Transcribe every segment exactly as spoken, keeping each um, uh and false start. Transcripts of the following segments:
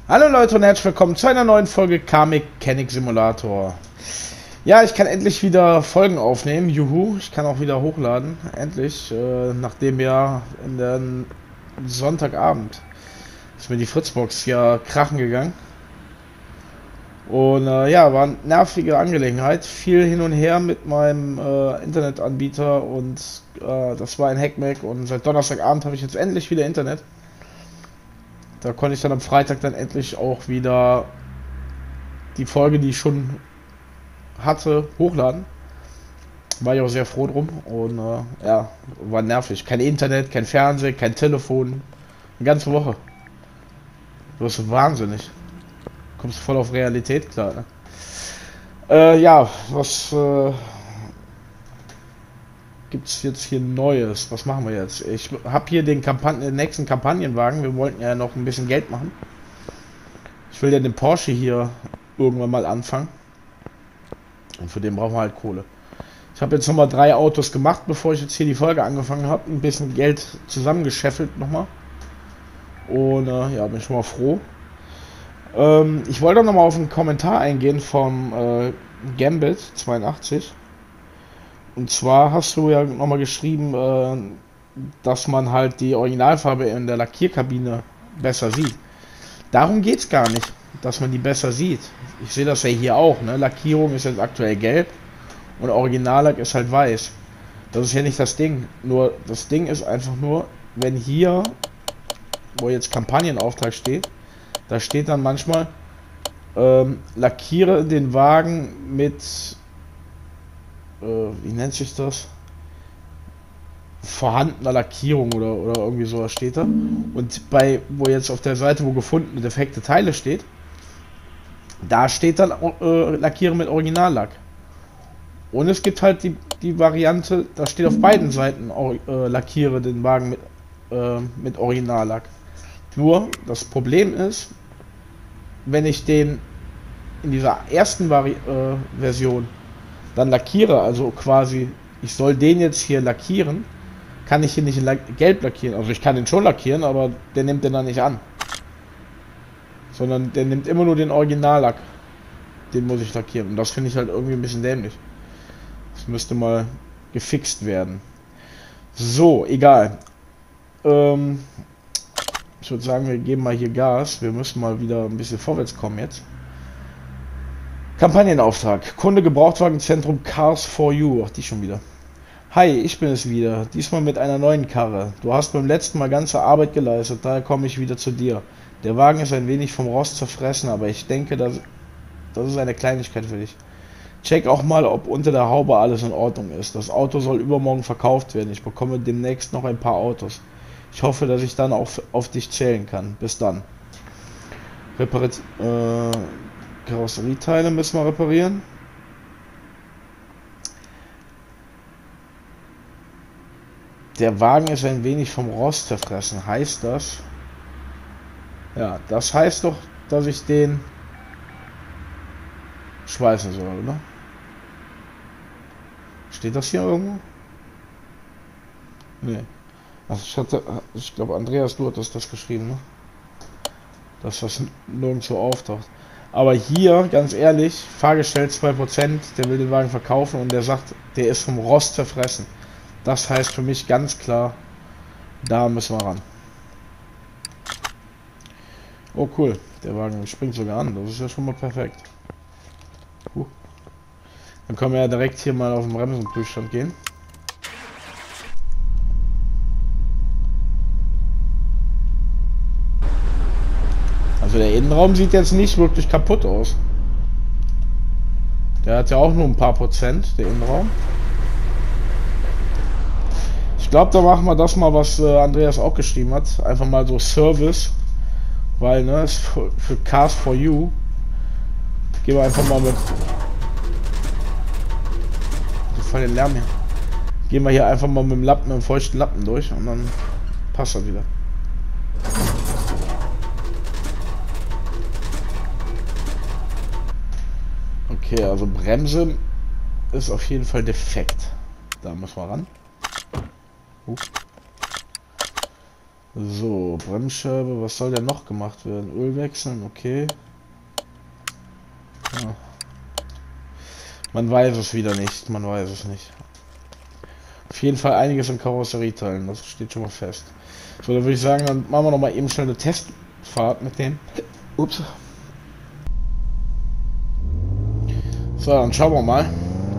Hallo Leute und herzlich willkommen zu einer neuen Folge Car Mechanic Simulator. Ja, ich kann endlich wieder Folgen aufnehmen, juhu, ich kann auch wieder hochladen, endlich, äh, nachdem ja in den Sonntagabend ist mir die Fritzbox ja krachen gegangen. Und äh, ja, war eine nervige Angelegenheit, viel hin und her mit meinem äh, Internetanbieter und äh, das war ein Hackmack und seit Donnerstagabend habe ich jetzt endlich wieder Internet. Da konnte ich dann am Freitag dann endlich auch wieder die Folge, die ich schon hatte, hochladen. War ich auch sehr froh drum und äh, ja, war nervig. Kein Internet, kein Fernsehen, kein Telefon. Eine ganze Woche. Du bist wahnsinnig. Kommst voll auf Realität klar, ne? Äh, ja, was äh, gibt's jetzt hier Neues? Was machen wir jetzt? Ich habe hier den, Kampan den nächsten Kampagnenwagen. Wir wollten ja noch ein bisschen Geld machen. Ich will ja den Porsche hier irgendwann mal anfangen. Und für den brauchen wir halt Kohle. Ich habe jetzt nochmal drei Autos gemacht, bevor ich jetzt hier die Folge angefangen habe. Ein bisschen Geld zusammengescheffelt nochmal. Und äh, ja, bin schon mal froh. Ähm, ich wollte nochmal auf einen Kommentar eingehen vom äh, Gambit zweiundachtzig. Und zwar hast du ja nochmal geschrieben, äh, dass man halt die Originalfarbe in der Lackierkabine besser sieht. Darum geht es gar nicht, dass man die besser sieht. Ich sehe das ja hier auch, ne? Lackierung ist jetzt aktuell gelb und Originallack ist halt weiß. Das ist ja nicht das Ding. Nur das Ding ist einfach nur, wenn hier, wo jetzt Kampagnenauftrag steht, da steht dann manchmal, ähm, lackiere den Wagen mit, äh, wie nennt sich das? Vorhandener Lackierung oder, oder irgendwie sowas steht da. Und bei, wo jetzt auf der Seite, wo gefundene defekte Teile steht, da steht dann äh, lackiere mit Originallack. Und es gibt halt die, die Variante, da steht auf beiden Seiten äh, lackiere den Wagen mit, äh, mit Originallack. Nur das Problem ist, wenn ich den in dieser ersten Vari äh, Version dann lackiere, also quasi ich soll den jetzt hier lackieren, kann ich hier nicht in La gelb lackieren. Also ich kann den schon lackieren, aber der nimmt den dann nicht an. Sondern der nimmt immer nur den Originallack. Den muss ich lackieren. Und das finde ich halt irgendwie ein bisschen dämlich. Das müsste mal gefixt werden. So, egal. Ähm, ich würde sagen, wir geben mal hier Gas. Wir müssen mal wieder ein bisschen vorwärts kommen jetzt. Kampagnenauftrag. Kunde Gebrauchtwagenzentrum Cars for You. Ach, die schon wieder. Hi, ich bin es wieder. Diesmal mit einer neuen Karre. Du hast beim letzten Mal ganze Arbeit geleistet, daher komme ich wieder zu dir. Der Wagen ist ein wenig vom Rost zerfressen, aber ich denke, das, das ist eine Kleinigkeit für dich. Check auch mal, ob unter der Haube alles in Ordnung ist. Das Auto soll übermorgen verkauft werden. Ich bekomme demnächst noch ein paar Autos. Ich hoffe, dass ich dann auch auf dich zählen kann. Bis dann. Repariert, äh, Karosserieteile müssen wir reparieren. Der Wagen ist ein wenig vom Rost zerfressen. Heißt das? Ja, das heißt doch, dass ich den schweißen soll, oder? Steht das hier irgendwo? Nee. Also ich hatte, ich glaube Andreas, du hattest das geschrieben, ne? Dass das nirgendwo auftaucht. Aber hier, ganz ehrlich, Fahrgestell zwei Prozent, der will den Wagen verkaufen und der sagt, der ist vom Rost zerfressen. Das heißt für mich ganz klar, da müssen wir ran. Oh cool, der Wagen springt sogar an, das ist ja schon mal perfekt. Uh. Dann können wir ja direkt hier mal auf den Bremsenprüfstand gehen. Also der Innenraum sieht jetzt nicht wirklich kaputt aus. Der hat ja auch nur ein paar Prozent, der Innenraum. Ich glaube, da machen wir das mal, was äh, Andreas auch geschrieben hat. Einfach mal so Service. Weil, ne, ist für, für Cars for You. Gehen wir einfach mal mit. So voll den Lärm hier. Gehen wir hier einfach mal mit dem Lappen, mit dem feuchten Lappen durch und dann passt das wieder. Okay, also Bremse ist auf jeden Fall defekt. Da müssen wir ran. Uh. So, Bremsscheibe, was soll denn noch gemacht werden? Öl wechseln, okay. Ja. Man weiß es wieder nicht, man weiß es nicht. Auf jeden Fall einiges an Karosserieteilen, das steht schon mal fest. So, dann würde ich sagen, dann machen wir noch mal eben schnell eine Testfahrt mit dem. Ups. So, dann schauen wir mal.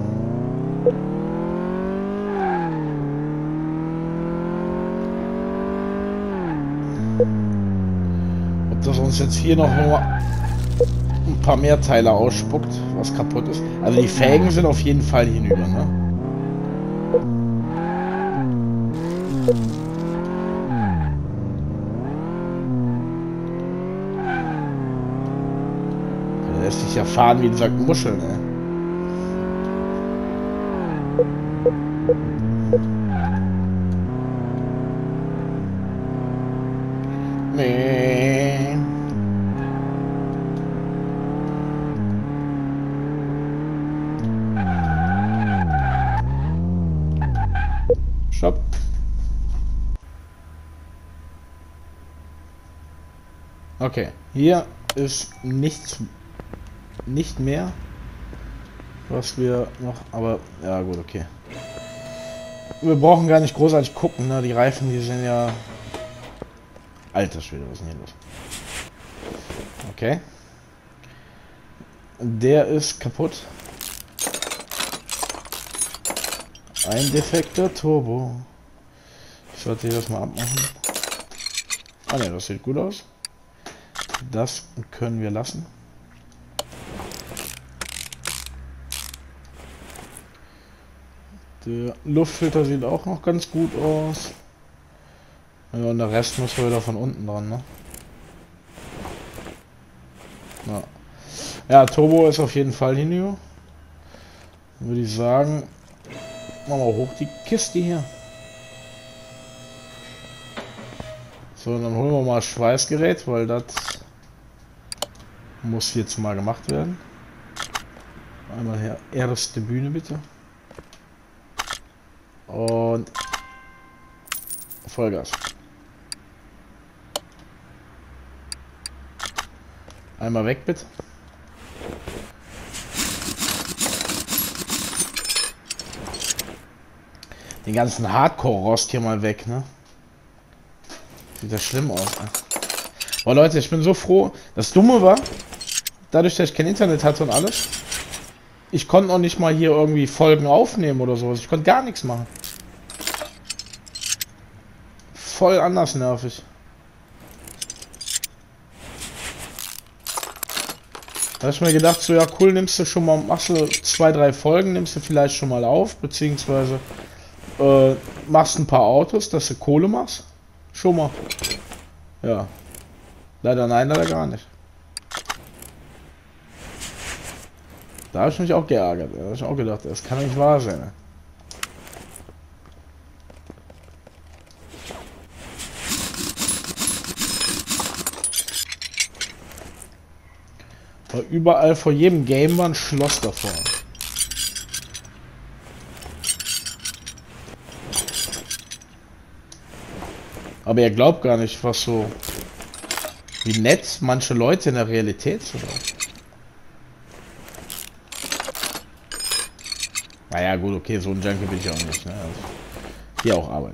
Ob das uns jetzt hier noch nur ein paar mehr Teile ausspuckt, was kaputt ist. Also die Felgen sind auf jeden Fall hinüber, ne? Der lässt sich ja fahren wie ein Sack Muscheln, ne? Nee. Stopp. Okay, hier ist nichts, nicht mehr, was wir noch, aber ja gut, okay. Wir brauchen gar nicht großartig gucken, ne? Die Reifen, die sind ja... Alter Schwede, was ist denn hier los? Okay. Der ist kaputt. Ein defekter Turbo. Ich sollte hier das mal abmachen. Ah ne, das sieht gut aus. Das können wir lassen. Der Luftfilter sieht auch noch ganz gut aus. Ja, und der Rest muss wieder von unten dran, ne? Ja. Ja, Turbo ist auf jeden Fall hinüber. Würde ich sagen, machen wir hoch die Kiste hier. So, dann holen wir mal das Schweißgerät, weil das muss jetzt mal gemacht werden. Einmal her, erste Bühne bitte. Und Vollgas. Einmal weg bitte. Den ganzen Hardcore-Rost hier mal weg, ne? Sieht das schlimm aus, ne? Oh Leute, ich bin so froh. Das Dumme war, dadurch, dass ich kein Internet hatte und alles, ich konnte auch nicht mal hier irgendwie Folgen aufnehmen oder sowas. Ich konnte gar nichts machen. Voll anders nervig. Da habe ich mir gedacht, so ja cool, nimmst du schon mal, machst du zwei, drei Folgen, nimmst du vielleicht schon mal auf, beziehungsweise äh, machst ein paar Autos, dass du Kohle machst. Schon mal. Ja. Leider nein, leider gar nicht. Da habe ich mich auch geärgert. Da habe ich auch gedacht, das kann nicht wahr sein. Weil überall vor jedem Game war ein Schloss davor. Aber ihr glaubt gar nicht, was so... wie nett manche Leute in der Realität sind. Naja, gut, okay, so ein Junkie bin ich auch nicht. Ne? Also, hier auch arbeiten.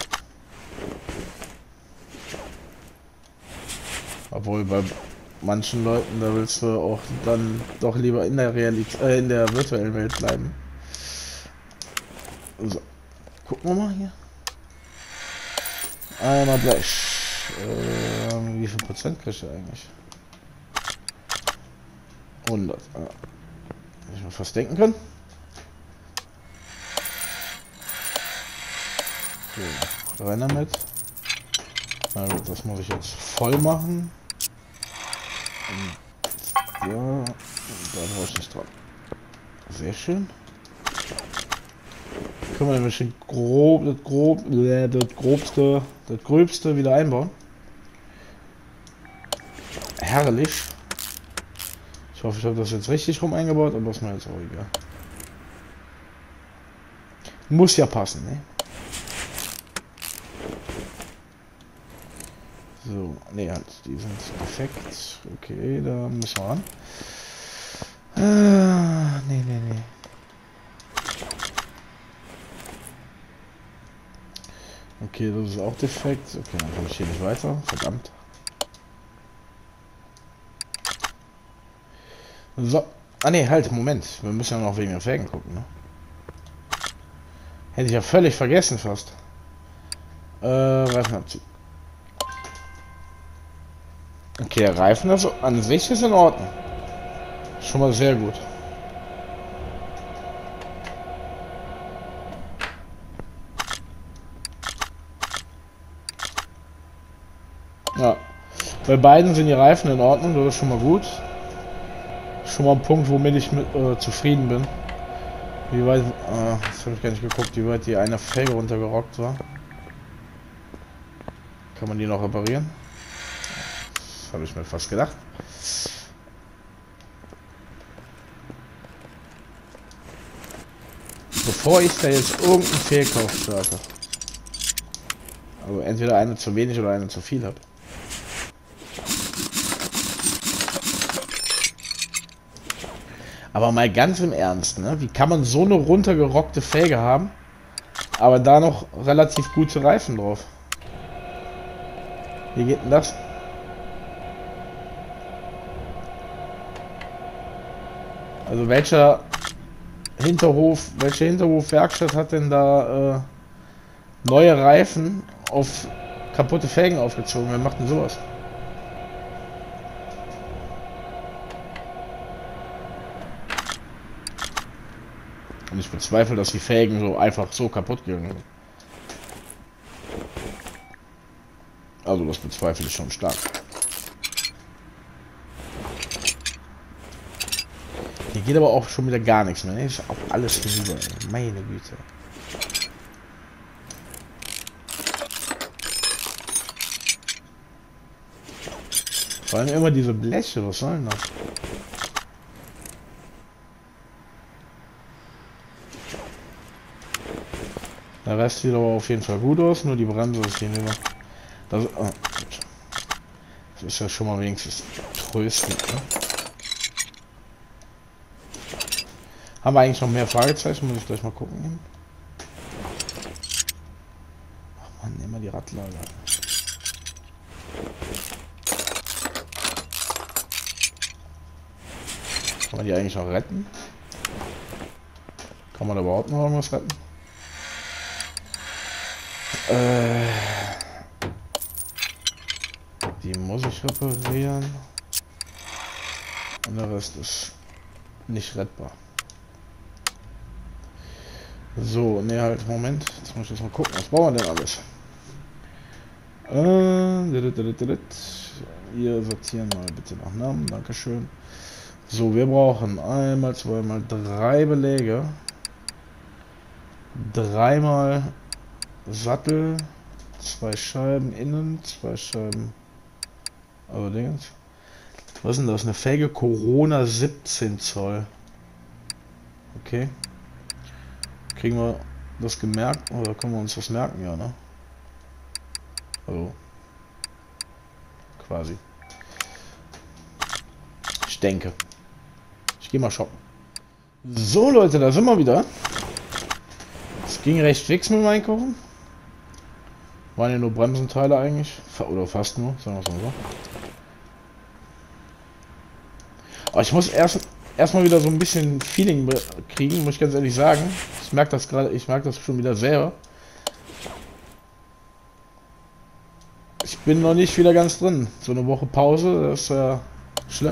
Obwohl bei manchen Leuten, da willst du auch dann doch lieber in der Realität, äh, in der virtuellen Welt bleiben. So, gucken wir mal hier. Einmal Blech. Ähm, wie viel Prozent kriegt er eigentlich? hundert. Ah. Hätte ich mir fast denken können. So, rein damit. Na gut, das muss ich jetzt voll machen. Und ja, da brauche ich nicht dran. Sehr schön. Können wir nämlich den grob, das grob, das grobste, das gröbste wieder einbauen. Herrlich. Ich hoffe, ich habe das jetzt richtig rum eingebaut, aber ist mir jetzt auch egal. Muss ja passen, ne? So, ne, halt, die sind defekt. Okay, da müssen wir ran. Ah, nee, nee, nee. Okay, das ist auch defekt. Okay, dann komme ich hier nicht weiter. Verdammt. So. Ah ne, halt, Moment. Wir müssen ja noch wegen der Felgen gucken, ne? Hätte ich ja völlig vergessen fast. Äh, Reifenabzug. Okay, der Reifen also an sich ist in Ordnung. Schon mal sehr gut. Ja. Bei beiden sind die Reifen in Ordnung, das ist schon mal gut. Schon mal ein Punkt, womit ich mit, äh, zufrieden bin. Wie weit, äh, das habe ich gar nicht geguckt, wie weit die eine Felge runtergerockt war. Kann man die noch reparieren? Das habe ich mir fast gedacht. Bevor ich da jetzt irgendeinen Fehlkauf starte. Also entweder eine zu wenig oder eine zu viel habe. Aber mal ganz im Ernst, ne? Wie kann man so eine runtergerockte Felge haben, aber da noch relativ gute Reifen drauf? Wie geht denn das? Also welcher Hinterhof, welche Hinterhofwerkstatt hat denn da äh, neue Reifen auf kaputte Felgen aufgezogen? Wer macht denn sowas? Und ich bezweifle, dass die Felgen so einfach so kaputt gehen. Also das bezweifle ich schon stark. Hier geht aber auch schon wieder gar nichts mehr. Ist auch alles hinüber. Meine Güte. Vor allem immer diese Bleche. Was soll denn das? Der Rest sieht aber auf jeden Fall gut aus. Nur die Bremse ist hier hinüber. Das, oh, das ist ja schon mal wenigstens tröstlich. Ne? Haben wir eigentlich noch mehr Fragezeichen? Muss ich gleich mal gucken. Ach man, immer die Radlager. Kann man die eigentlich noch retten? Kann man da überhaupt noch irgendwas retten? Äh, die muss ich reparieren. Und der Rest ist nicht rettbar. So, ne, halt, Moment. Jetzt muss ich jetzt mal gucken, was brauchen wir denn alles? Äh, wir sortieren mal bitte nach Namen, Dankeschön. So, wir brauchen einmal, zweimal, drei Beläge. Dreimal Sattel, zwei Scheiben innen, zwei Scheiben. Aber Dingens. Was ist denn das? Eine Felge Corona siebzehn Zoll. Okay. Kriegen wir das gemerkt oder können wir uns das merken? Ja, ne? Also. Quasi. Ich denke. Ich gehe mal shoppen. So Leute, da sind wir wieder. Es ging recht fix mit dem Einkaufen. Waren ja nur Bremsenteile eigentlich. Oder fast nur, sagen wir es mal so. Aber ich muss erst erstmal wieder so ein bisschen Feeling kriegen, muss ich ganz ehrlich sagen. Ich merke das gerade, ich merke das schon wieder selber. Ich bin noch nicht wieder ganz drin. So eine Woche Pause, das ist ja äh, schlimm.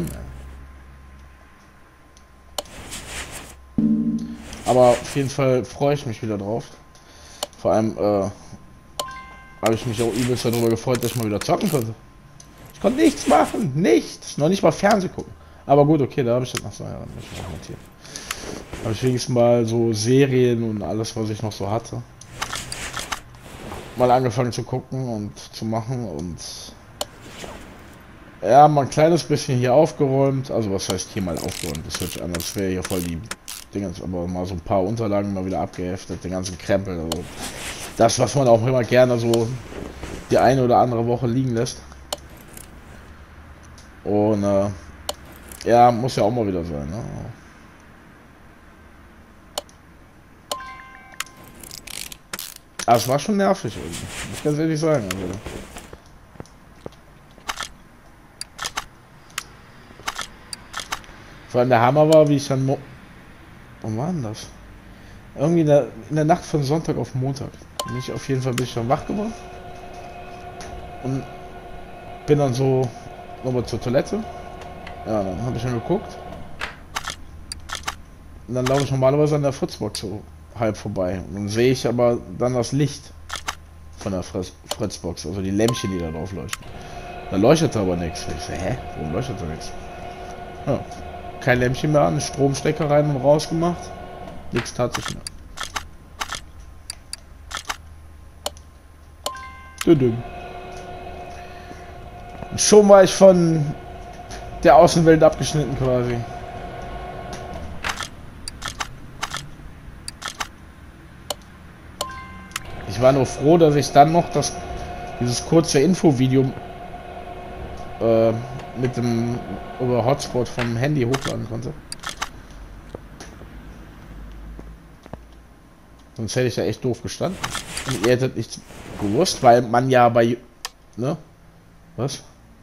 Aber auf jeden Fall freue ich mich wieder drauf. Vor allem äh, habe ich mich auch übelst darüber gefreut, dass ich mal wieder zocken konnte. Ich konnte nichts machen, nichts. Noch nicht mal Fernsehen gucken. Aber gut, okay, da habe ich das noch so. Ja, dann ich noch notiert. Habe ich wenigstens mal so Serien und alles, was ich noch so hatte, mal angefangen zu gucken und zu machen und ja, mal ein kleines bisschen hier aufgeräumt. Also was heißt hier mal aufgeräumt? Das hört sich an, als wäre hier voll die Dinge, aber mal so ein paar Unterlagen mal wieder abgeheftet, den ganzen Krempel. Also das, was man auch immer gerne so die eine oder andere Woche liegen lässt. Und äh, ja, muss ja auch mal wieder sein. Ne? Aber es war schon nervig irgendwie. Muss ich ganz ehrlich sagen. Also. Vor allem der Hammer war, wie ich dann... Mo Wo war denn das? Irgendwie in der, in der Nacht von Sonntag auf Montag. Bin ich auf jeden Fall ein bisschen wach geworden. Und bin dann so nochmal zur Toilette. Ja, dann habe ich dann geguckt. Und dann laufe ich normalerweise an der Fritzbox so halb vorbei. Und dann sehe ich aber dann das Licht von der Fritz Fritzbox, also die Lämpchen, die da drauf leuchten. Da leuchtete aber nichts. Ich so, hä? Warum leuchtet da nichts? Ja, kein Lämpchen mehr an, Stromstecker rein und raus gemacht. Nichts tat sich mehr. Düdüm. Und schon war ich von der Außenwelt abgeschnitten quasi. Ich war nur froh, dass ich dann noch das dieses kurze Infovideo äh, mit dem über Hotspot vom Handy hochladen konnte. Sonst hätte ich ja echt doof gestanden. Und ihr hättet nichts gewusst, weil man ja bei... Ne? Was?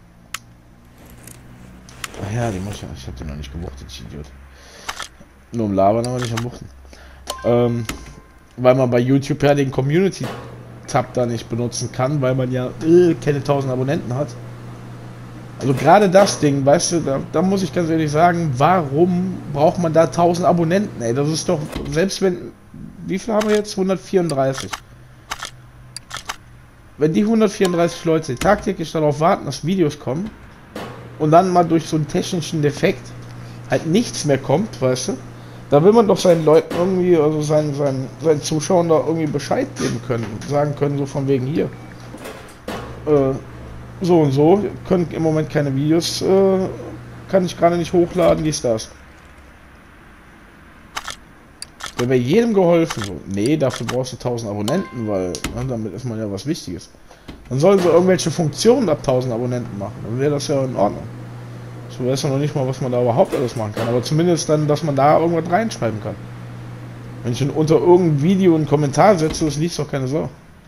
Ach ja, die muss ich... Ich hab die noch nicht gebuchtet, ich Idiot. Nur im Labern, aber nicht am Buchten. Ähm... Weil man bei YouTube ja den Community-Tab da nicht benutzen kann, weil man ja äh, keine tausend Abonnenten hat. Also gerade das Ding, weißt du, da, da muss ich ganz ehrlich sagen, warum braucht man da tausend Abonnenten, ey? Das ist doch, selbst wenn, wie viel haben wir jetzt? hundertvierunddreißig. Wenn die hundertvierunddreißig Leute tagtäglich darauf warten, dass Videos kommen und dann mal durch so einen technischen Defekt halt nichts mehr kommt, weißt du, da will man doch seinen Leuten irgendwie, also seinen, seinen, seinen Zuschauern da irgendwie Bescheid geben können und sagen können, so von wegen hier. Äh, so und so, können im Moment keine Videos, äh, kann ich gerade nicht hochladen, dies, das. Da wäre jedem geholfen, so. Nee, dafür brauchst du tausend Abonnenten, weil, ne, damit ist man ja was Wichtiges. Dann sollen sie irgendwelche Funktionen ab tausend Abonnenten machen, dann wäre das ja in Ordnung. Ich weiß ja noch nicht mal, was man da überhaupt alles machen kann, aber zumindest dann, dass man da irgendwas reinschreiben kann. Wenn ich unter irgendein Video einen Kommentar setze, das liest doch keine Sau.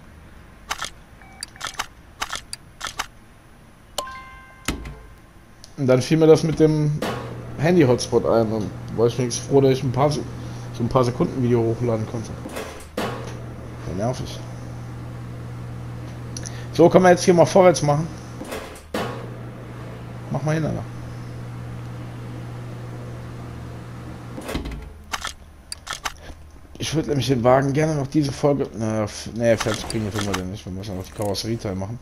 Und dann fiel mir das mit dem Handy-Hotspot ein und war ich wenigstens froh, dass ich ein paar, so ein paar Sekunden Video hochladen konnte. Ja, nervig. So, können wir jetzt hier mal vorwärts machen. Mach mal hin, Alter. Ich würde nämlich den Wagen gerne noch diese Folge... Naja, nee, fertig kriegen wir den nicht. Wir müssen noch die Karosserieteil machen.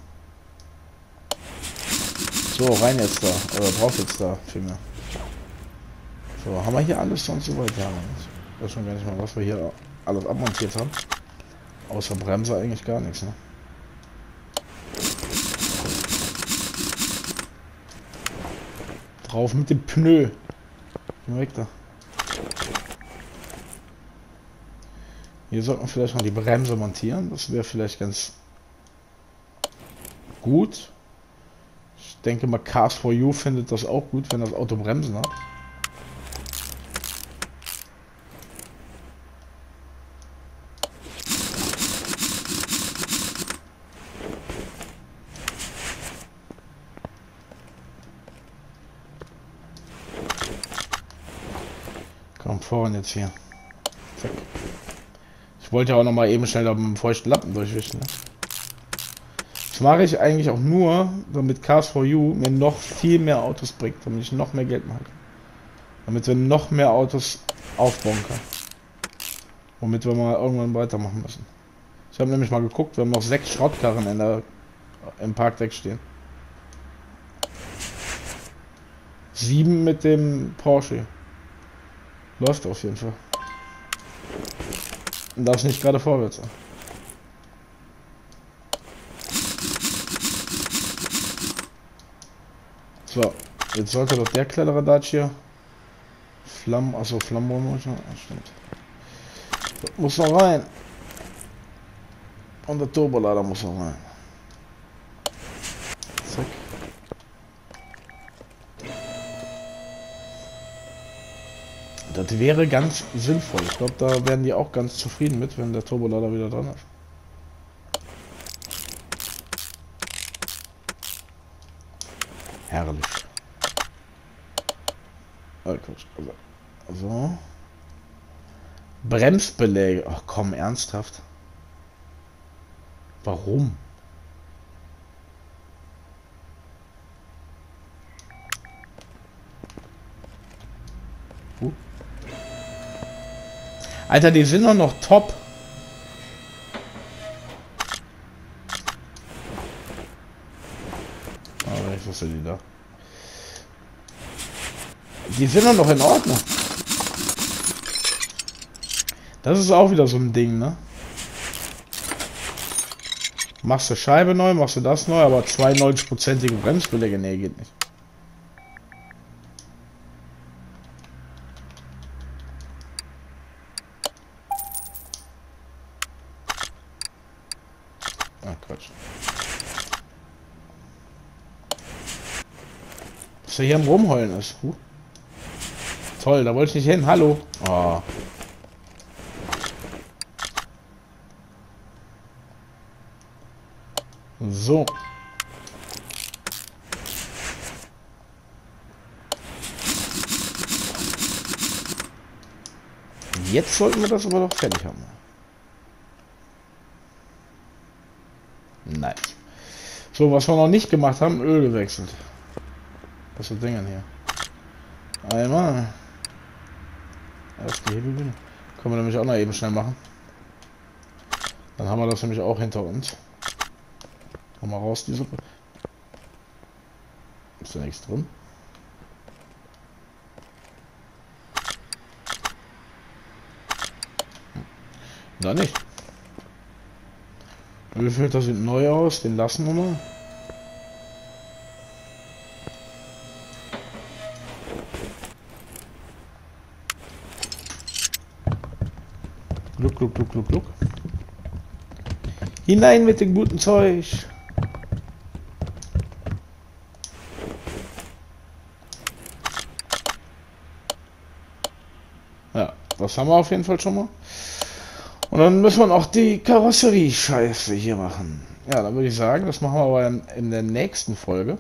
So, rein jetzt da. Oder drauf jetzt da, vielmehr. So, haben wir hier alles sonst soweit? Ja, ich weiß schon gar nicht mal, was wir hier alles abmontiert haben. Außer Bremse eigentlich gar nichts, ne? Drauf mit dem Pneu. Geh weg da. Hier sollte man vielleicht noch die Bremse montieren. Das wäre vielleicht ganz gut. Ich denke mal, Cars for You findet das auch gut, wenn das Auto Bremsen hat. Komm vorne jetzt hier. Zack. Ich wollte ja auch noch mal eben schnell auf dem feuchten Lappen durchwischen. Ne? Das mache ich eigentlich auch nur, damit Cars for You mir noch viel mehr Autos bringt, damit ich noch mehr Geld mache. Damit wir noch mehr Autos aufbauen können. Womit wir mal irgendwann weitermachen müssen. Ich habe nämlich mal geguckt, wir haben noch sechs Schrottkarren in der, im Parkdeck stehen. Sieben mit dem Porsche. Läuft auf jeden Fall. Und darf nicht gerade vorwärts sein. So, jetzt sollte doch der Kletteradatsch hier Flammen, achso, Flammen muss noch, ah, stimmt. Das muss noch rein. Und der Turbolader muss noch rein. Zack. Das wäre ganz sinnvoll. Ich glaube, da wären die auch ganz zufrieden mit, wenn der Turbolader wieder dran ist. Herrlich. Oh, so. Bremsbeläge. Ach komm, ernsthaft. Warum? Uh. Alter, die sind doch noch top. Aber ich wusste die da. Die sind doch noch in Ordnung. Das ist auch wieder so ein Ding, ne? Machst du Scheibe neu, machst du das neu, aber zweiundneunzig-prozentige Bremsbeläge, nee, geht nicht. Ah, Quatsch. Was er hier am Rumheulen ist. Huh. Toll, da wollte ich nicht hin. Hallo. Oh. So. Jetzt sollten wir das aber doch fertig haben. Nice. So, was wir noch nicht gemacht haben, Öl gewechselt. Was für Dinger hier? Einmal. Erst die Hebelbühne. Können wir nämlich auch noch eben schnell machen. Dann haben wir das nämlich auch hinter uns. Komm mal raus, die Suppe. Ist da nichts drin? Da nicht. Ölfilter sieht neu aus, den lassen wir mal. Gluck, gluck, gluck, gluck, gluck. Hinein mit dem guten Zeug. Ja, das haben wir auf jeden Fall schon mal. Und dann müssen wir noch die Karosserie-Scheiße hier machen. Ja, dann würde ich sagen, das machen wir aber in, in der nächsten Folge.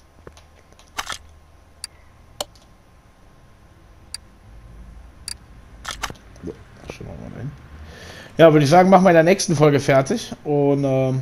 So, schauen wir mal hin. Ja, würde ich sagen, machen wir in der nächsten Folge fertig. Und ähm,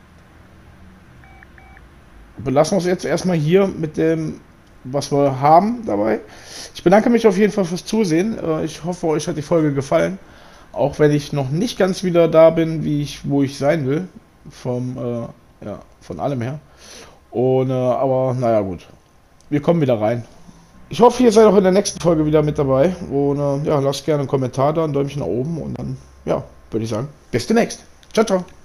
belassen wir uns jetzt erstmal hier mit dem, was wir haben dabei. Ich bedanke mich auf jeden Fall fürs Zusehen. Äh, ich hoffe, euch hat die Folge gefallen. Auch wenn ich noch nicht ganz wieder da bin, wie ich, wo ich sein will. Vom, äh, ja, von allem her. Und, äh, aber, naja, gut. Wir kommen wieder rein. Ich hoffe, ihr seid auch in der nächsten Folge wieder mit dabei. Und, äh, ja, lasst gerne einen Kommentar da, ein Däumchen nach oben. Und dann, ja, würde ich sagen, bis demnächst. Ciao, ciao.